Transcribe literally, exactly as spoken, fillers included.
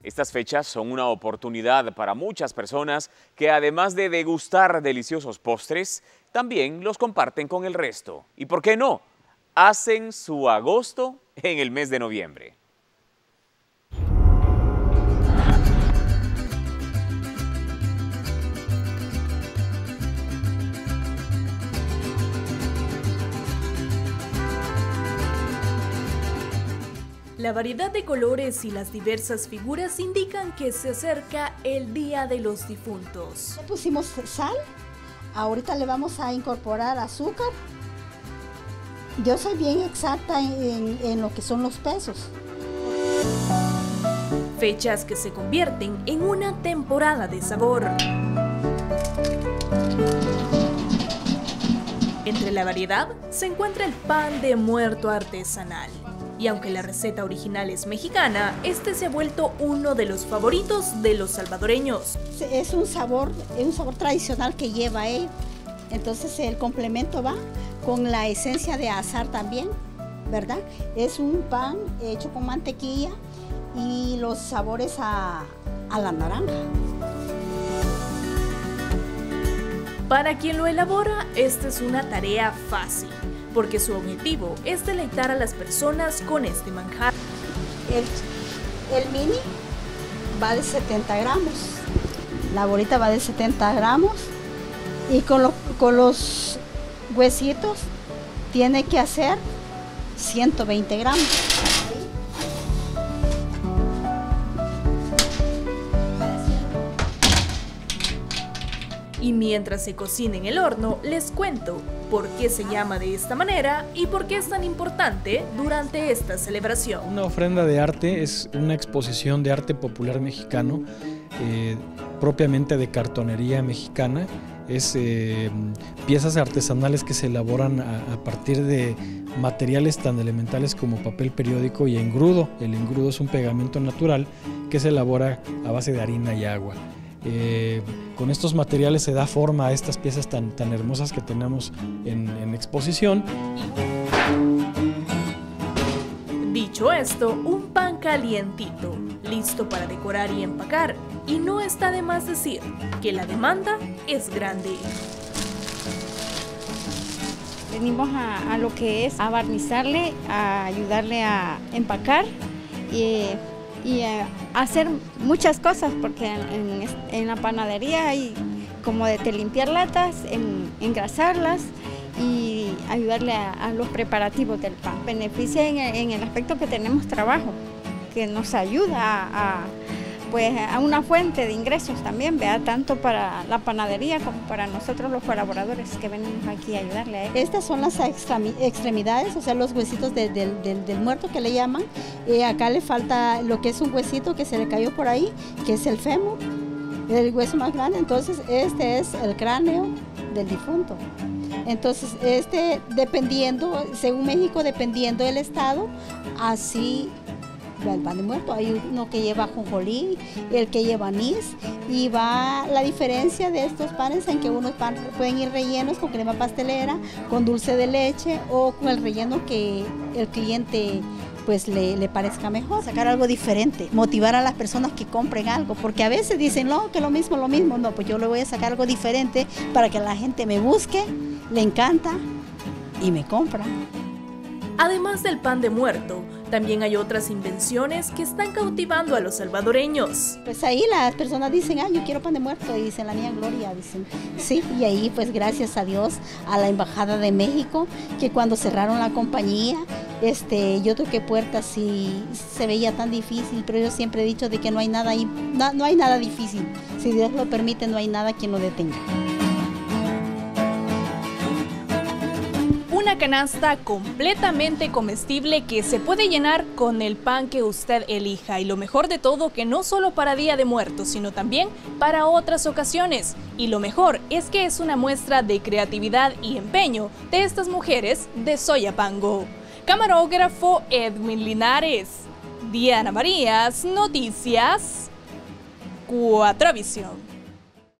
Estas fechas son una oportunidad para muchas personas que, además de degustar deliciosos postres, también los comparten con el resto. ¿Y por qué no? Hacen su agosto en el mes de noviembre. La variedad de colores y las diversas figuras indican que se acerca el Día de los Difuntos. Le pusimos sal, ahorita le vamos a incorporar azúcar. Yo soy bien exacta en, en lo que son los pesos. Fechas que se convierten en una temporada de sabor. Entre la variedad se encuentra el pan de muerto artesanal. Y aunque la receta original es mexicana, este se ha vuelto uno de los favoritos de los salvadoreños. Es un sabor, es un sabor tradicional que lleva él. Entonces el complemento va con la esencia de azahar también, ¿verdad? Es un pan hecho con mantequilla y los sabores a, a la naranja. Para quien lo elabora, esta es una tarea fácil, porque su objetivo es deleitar a las personas con este manjar. El, el mini va de setenta gramos, la bolita va de setenta gramos y con, lo, con los huesitos tiene que hacer ciento veinte gramos. Y mientras se cocina en el horno, les cuento por qué se llama de esta manera y por qué es tan importante durante esta celebración. Una ofrenda de arte es una exposición de arte popular mexicano, eh, propiamente de cartonería mexicana. Es eh, piezas artesanales que se elaboran a, a partir de materiales tan elementales como papel periódico y engrudo. El engrudo es un pegamento natural que se elabora a base de harina y agua. Eh, con estos materiales se da forma a estas piezas tan, tan hermosas que tenemos en, en exposición. Dicho esto, un pan calientito, listo para decorar y empacar. Y no está de más decir que la demanda es grande. Venimos a, a lo que es a barnizarle, a ayudarle a empacar y y eh, hacer muchas cosas, porque en, en, en la panadería hay como de limpiar latas, en, engrasarlas y ayudarle a, a los preparativos del pan. Beneficia en, en el aspecto que tenemos trabajo, que nos ayuda a, a, pues, a una fuente de ingresos también, ¿vea? Tanto para la panadería como para nosotros los colaboradores que venimos aquí a ayudarle a él. Estas son las extremidades, o sea, los huesitos de, de, de, del muerto que le llaman. Eh, acá le falta lo que es un huesito que se le cayó por ahí, que es el fémur, el hueso más grande. Entonces este es el cráneo del difunto. Entonces este, dependiendo, según México, dependiendo del estado, así el pan de muerto. Hay uno que lleva ajonjolí, el que lleva anís, y va la diferencia de estos panes en que unos pan pueden ir rellenos con crema pastelera, con dulce de leche o con el relleno que el cliente pues le, le parezca mejor. Sacar algo diferente, motivar a las personas que compren algo, porque a veces dicen, no, que lo mismo, lo mismo. No, pues yo le voy a sacar algo diferente para que la gente me busque, le encanta y me compra. Además del pan de muerto, también hay otras invenciones que están cautivando a los salvadoreños. Pues ahí las personas dicen, ah, yo quiero pan de muerto, y dicen, la mía Gloria, dicen, sí, y ahí pues gracias a Dios, a la Embajada de México, que cuando cerraron la compañía, este, yo toqué puertas y se veía tan difícil, pero yo siempre he dicho de que no hay nada ahí, no, no hay nada difícil, si Dios lo permite, no hay nada que lo detenga. Una canasta completamente comestible que se puede llenar con el pan que usted elija, y lo mejor de todo, que no solo para Día de Muertos, sino también para otras ocasiones. Y lo mejor es que es una muestra de creatividad y empeño de estas mujeres de Soyapango. Camarógrafo Edwin Linares. Diana Marías, Noticias cuatro Visión.